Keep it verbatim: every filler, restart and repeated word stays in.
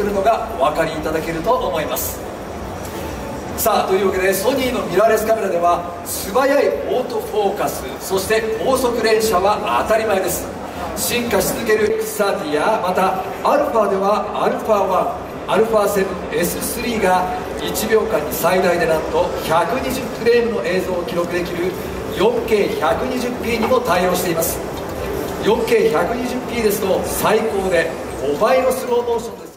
くるのがお分かりいただけると思います。さあ、というわけでソニーのミラーレスカメラでは素早いオートフォーカス、そして高速連写は当たり前です。進化し続ける エックスサーティー や、また アルファ では アルファワン、アルファセブン、エススリー がいちびょうかんに最大でなんとひゃくにじゅうフレームの映像を記録できる よんケーひゃくにじゅうピー にも対応しています。 よんケーひゃくにじゅうピー ですと最高でごばいのスローモーションです。